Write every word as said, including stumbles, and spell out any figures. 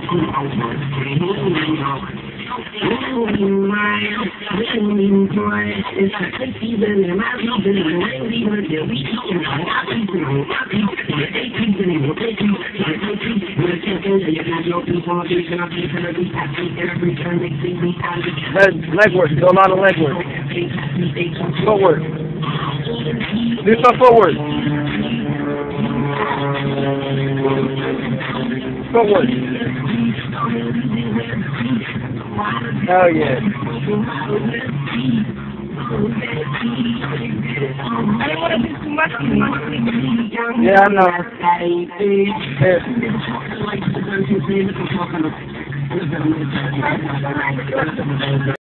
That's leg work. Do a lot of leg work. Footwork. Do some footwork. Footwork. Hell yeah. I don't want to do too much, too much. Yeah, I know. Yeah.